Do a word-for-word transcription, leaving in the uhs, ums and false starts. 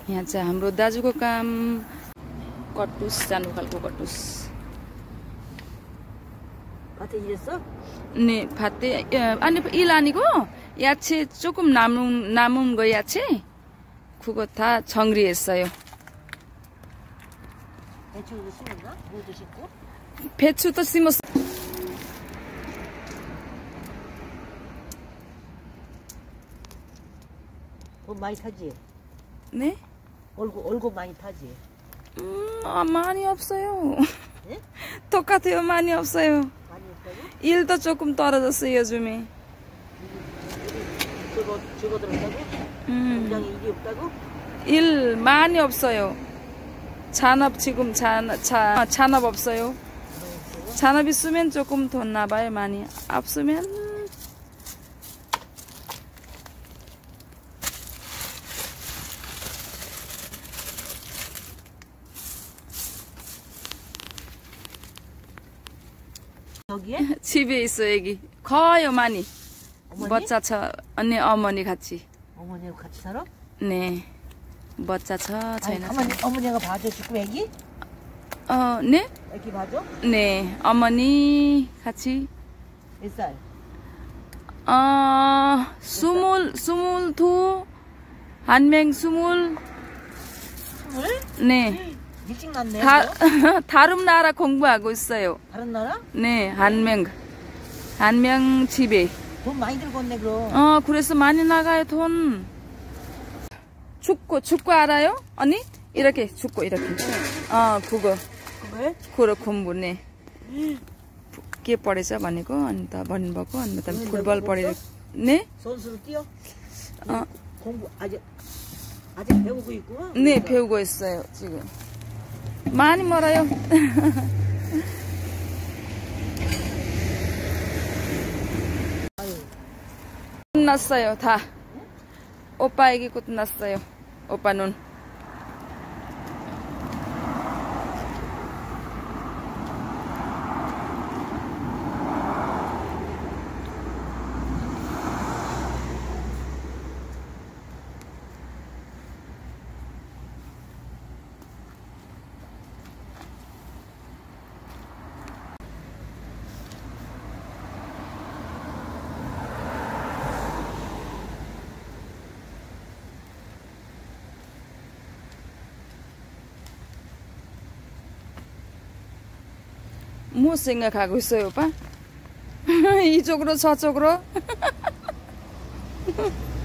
यहाँ चाहिँ हाम्रो दाजुको काम कटुस जानु खालको कटुस 밭에 일했어? 네 밭에 아니 일 아니고 야채 조금 남은 남은 거 야채 그거 다 정리했어요. 배추도 심었나? 무도 심고? 배추도 심었어. 돈 많이 타지? 네? 얼굴 얼굴 많이 타지? 음, 아, 많이 없어요. 네? 똑같아요. 많이 없어요. 많이 없다고? 일도 조금 떨어졌어요 요즘에. 저거 저거 들었다고? 음. 공장에 일이 없다고? 일 많이 없어요. 잔업 지금 잔, 잔, 잔업 없어요. 잔업 있으면 조금 더 나봐요. 많이 없으면 여기에? 집에 있어요. 여기 커요 많이. 어머니? 멋자쳐 언니 어머니 같이. 어머니하고 같이 살아? 네. 멋자쳐 아니 저희는. 가만히 어머니가 봐줘 지금 애기? 어, 네? 애기 봐줘? 네. 어머니 같이. 몇 살? 어, 스물, 스물두, 한 명 스물. 스물? 네. 일찍 났네. 다, 너? 다른 나라 공부하고 있어요. 다른 나라? 네, 한 명. 한 명 집에. 돈 많이 들고 왔네 그럼. 어, 그래서 많이 나가요, 돈. 축구, 축구 알아요? 언니? 이렇게, 축구, 이렇게. 어, 그거. 그거에? 그거 공부네. के पढेछ भनेको अनि त भन्नुभएको अनि त फुटबल पढेर 네? 선수로 뛰어? 어, 공부 아직 아직 배우고 있구나. 네, 배우고 있어요, 지금. 많이 멀어요. 끝났어요, 다. 오빠 얘기 끝났어요. 오빠 눈. 뭐 생각하고 있어요, 오빠? 이쪽으로 저쪽으로?